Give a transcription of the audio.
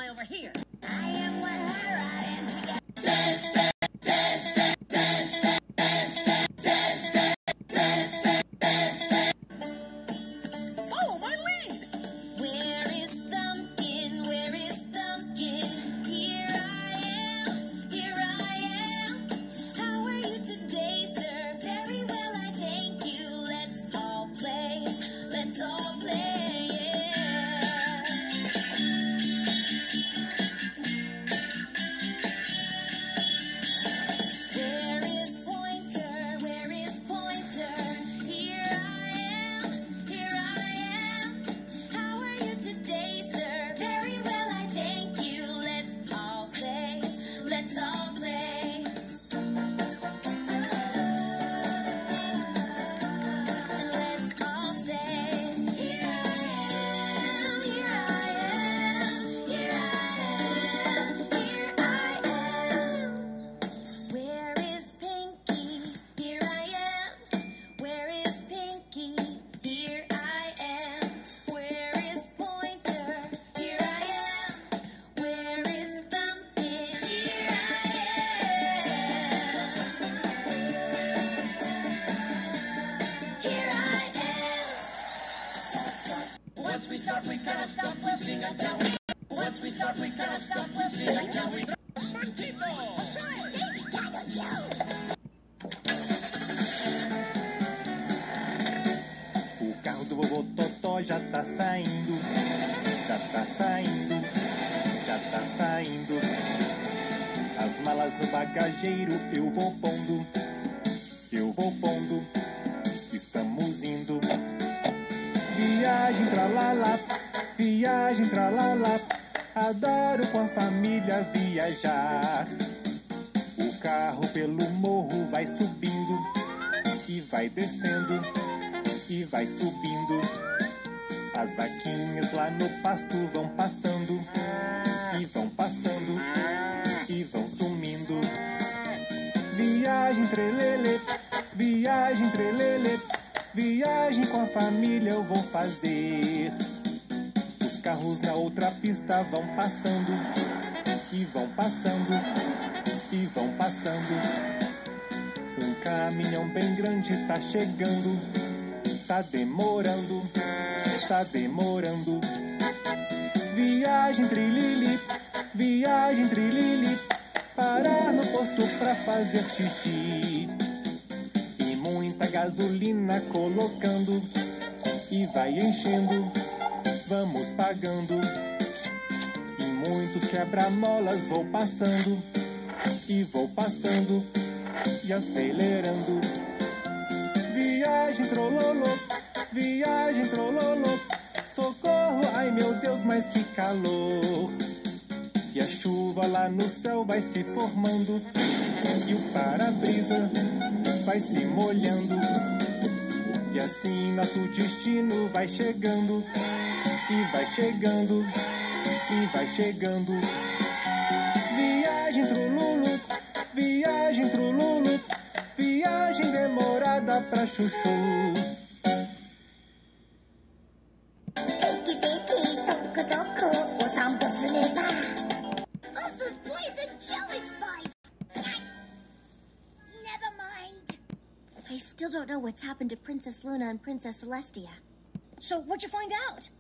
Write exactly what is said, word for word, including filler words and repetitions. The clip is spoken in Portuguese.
fly over here. I am what her I am together. Dance, dance, dance, dance, dance, dance, dance, dance, dance, dance. Follow my lead. Where is Thumpkin? Where is Thumpkin? Here I am, here I am. How are you today, sir? Very well, I thank you. Let's all play, let's all play, yeah. Where is Pointer? Where is Pointer? Here I am, here I am. How are you today, sir? Very well, I thank you. Let's all play, let's all play. And let's all say, here I am, here I am, here I am, here I am. Where is Pinky? Here I am. Where is Pinky? Here I am. Where is Pointer? Here I am. Where is Thumpkin? Here I am. Here I am. Once we start, we gotta stop. We'll sing until we. Once we start, we gotta stop. We'll sing until we. Daisy Tiger Joe. O carro do vovô Totó já tá saindo, já tá saindo, já tá saindo. As malas no bagageiro eu vou pondo, eu vou pondo, estamos indo. Viagem pra lá lá, viagem pra lá lá. Adoro com a família viajar. O carro pelo morro vai subindo e vai descendo e vai subindo. As vaquinhas lá no pasto vão passando e vão passando e vão sumindo. Viagem trelelê, viagem trelelê, viagem com a família eu vou fazer. Os carros na outra pista vão passando e vão passando e vão passando. Um caminhão bem grande tá chegando, tá demorando, tá demorando. Viagem trilili, viagem trilili, parar no posto pra fazer xixi. E muita gasolina colocando e vai enchendo, vamos pagando. E muitos quebra-molas vou passando e vou passando e acelerando. Viagem trololô, viagem trololô, socorro, ai meu Deus, mas que calor. E a chuva lá no céu vai se formando e o para-brisa vai se molhando. E assim nosso destino vai chegando e vai chegando e vai chegando. Viagem trololo, viagem trololo, viagem demorada pra chuchu. This is blazing jelly spice. Never mind. I still don't know what's happened to Princess Luna and Princess Celestia. So, what'd you find out?